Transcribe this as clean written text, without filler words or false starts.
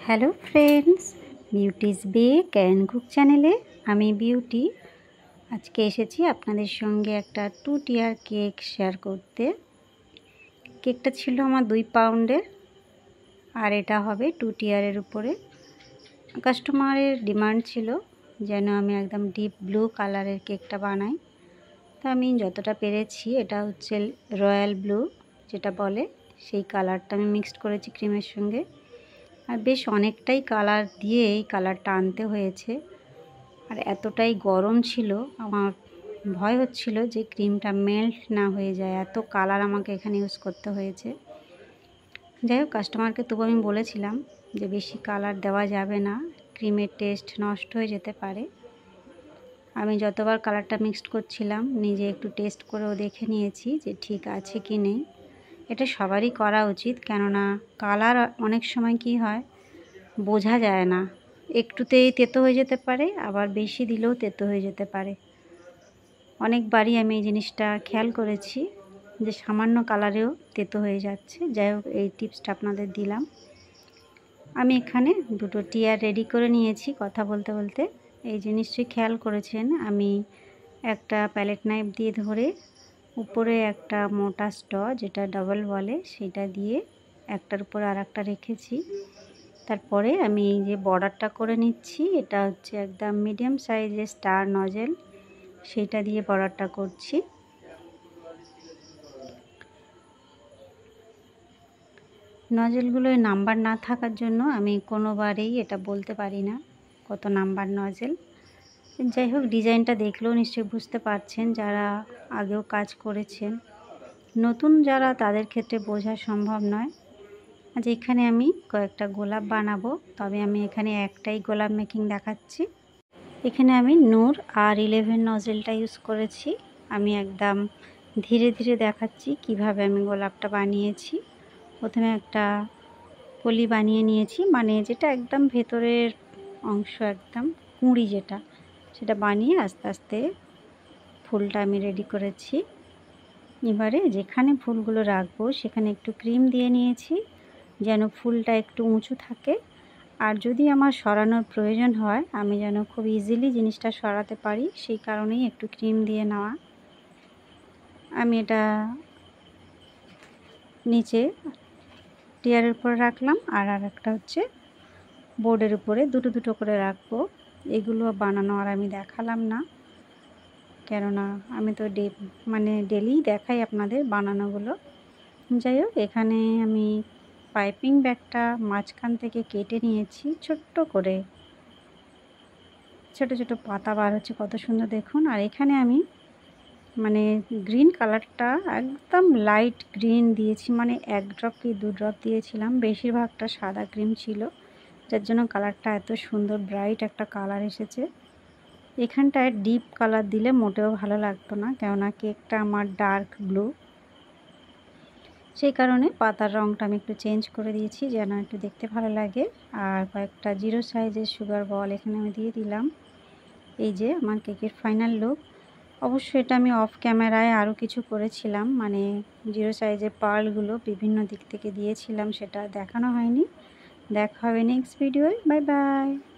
Hello friends, beauty's bake and cook চ্যানেলে আমি beauty আজকে এসেছি আপনাদের সঙ্গে একটা 2 টিয়ার কেক শেয়ার করতে। কেকটা ছিল আমার 2 পাউন্ডের আর এটা হবে 2 টিয়ারের উপরে। কাস্টমারের ডিমান্ড ছিল যেন আমি একদম ডিপ ব্লু কালারের কেকটা বানাই, তো আমি যতটা পেরেছি, এটা হচ্ছে রয়্যাল ব্লু যেটা বলে, সেই কালারটা আমি মিক্সড করেছি ক্রিমের সঙ্গে। আর বেশ অনেকটাই কালার দিয়ে এই কালারটা আনতে হয়েছে। আর এতটাই গরম ছিল, আমার ভয় হচ্ছিল যে ক্রিমটা মেল্ট না হয়ে যায়, এত কালার আমাকে এখানে ইউজ করতে হয়েছে। যাই হোক, কাস্টমারকে তবু আমি বলেছিলাম যে বেশি কালার দেওয়া যাবে না, ক্রিমের টেস্ট নষ্ট হয়ে যেতে পারে। আমি যতবার কালারটা মিক্সড করছিলাম নিজে একটু টেস্ট করেও দেখে নিয়েছি যে ঠিক আছে কি নেই। এটা সবারই করা উচিত, কেননা কালার অনেক সময় কি হয় বোঝা যায় না, একটুতেই তেতো হয়ে যেতে পারে, আবার বেশি দিলেও তেতো হয়ে যেতে পারে। অনেকবারই আমি এই জিনিসটা খেয়াল করেছি যে সামান্য কালারেও তেতো হয়ে যাচ্ছে। যাই হোক, এই টিপসটা আপনাদের দিলাম। আমি এখানে 2 টিয়ার রেডি করে নিয়েছি কথা বলতে বলতে। এই যে নিশ্চয়ই খেয়াল করেছেন, আমি একটা প্যালেট নাইফ দিয়ে ধরে উপরে একটা মোটা স্ট্র যেটা ডাবল বলে সেটা দিয়ে একটার উপরে আর একটা রেখেছি। তারপরে আমি এই যে বর্ডারটা করে নিচ্ছি, এটা হচ্ছে একদম মিডিয়াম সাইজের স্টার নজেল, সেটা দিয়ে বর্ডারটা করছি। নজেলগুলোয় নাম্বার না থাকার জন্য আমি কোনোবারেই এটা বলতে পারি না কত নাম্বার নজেল। যাই হোক, ডিজাইনটা দেখলেও নিশ্চয়ই বুঝতে পারছেন যারা আগেও কাজ করেছেন। নতুন যারা, তাদের ক্ষেত্রে বোঝা সম্ভব নয়। আজ এখানে আমি কয়েকটা গোলাপ বানাবো, তবে আমি এখানে একটাই গোলাপ মেকিং দেখাচ্ছি। এখানে আমি নূর আর 11 নজেলটা ইউজ করেছি। আমি একদম ধীরে ধীরে দেখাচ্ছি কিভাবে আমি গোলাপটা বানিয়েছি। প্রথমে একটা কলি বানিয়ে নিয়েছি, মানে যেটা একদম ভেতরের অংশ, একদম কুঁড়ি যেটা, সেটা বানিয়ে আস্তে আস্তে ফুলটা আমি রেডি করেছি। এবারে যেখানে ফুলগুলো রাখবো সেখানে একটু ক্রিম দিয়ে নিয়েছি যেন ফুলটা একটু উঁচু থাকে। আর যদি আমার সরানোর প্রয়োজন হয়, আমি যেন খুব ইজিলি জিনিসটা সরাতে পারি, সেই কারণেই একটু ক্রিম দিয়ে নেওয়া। আমি এটা নিচে টিয়ারের উপরে রাখলাম, আর একটা হচ্ছে বোর্ডের উপরে দুটো করে রাখবো। এগুলো বানানো আর আমি দেখালাম না, কেননা আমি তো ডেলি দেখাই আপনাদের বানানোগুলো। যাই হোক, এখানে আমি পাইপিং ব্যাগটা মাঝখান থেকে কেটে নিয়েছি ছোট্ট করে, ছোট ছোট পাতা বার হচ্ছে কত সুন্দর দেখুন। আর এখানে আমি গ্রিন কালারটা একদম লাইট গ্রিন দিয়েছি, 1 ড্রপ কি 2 ড্রপ দিয়েছিলাম, বেশিরভাগটা সাদা ক্রিম ছিল, যার জন্য কালারটা এত সুন্দর ব্রাইট একটা কালার এসেছে। এখানটায় ডিপ কালার দিলে মোটেও ভালো লাগতো না, কেননা কেকটা আমার ডার্ক ব্লু, সেই কারণে পাতার রঙটা আমি একটু চেঞ্জ করে দিয়েছি যেন একটু দেখতে ভালো লাগে। আর কয়েকটা 0 সাইজের সুগার বল এখানে আমি দিয়ে দিলাম। এই যে আমার কেকের ফাইনাল লুক। অবশ্যই এটা আমি অফ ক্যামেরায় আরও কিছু করেছিলাম, 0 সাইজের পার্লগুলো বিভিন্ন দিক থেকে দিয়েছিলাম, সেটা দেখানো হয়নি। দেখা হবে নেক্সট ভিডিওয়। Bye bye.